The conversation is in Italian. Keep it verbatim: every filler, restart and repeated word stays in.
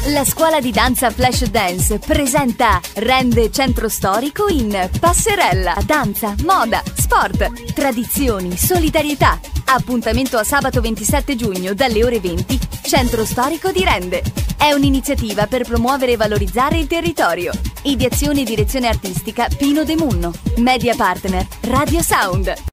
La scuola di danza Flash Dance presenta Rende Centro Storico in passerella, danza, moda, sport, tradizioni, solidarietà. Appuntamento a sabato ventisette giugno dalle ore venti, Centro Storico di Rende. È un'iniziativa per promuovere e valorizzare il territorio. Ideazione e direzione artistica Pino De Munno. Media partner Radio Sound.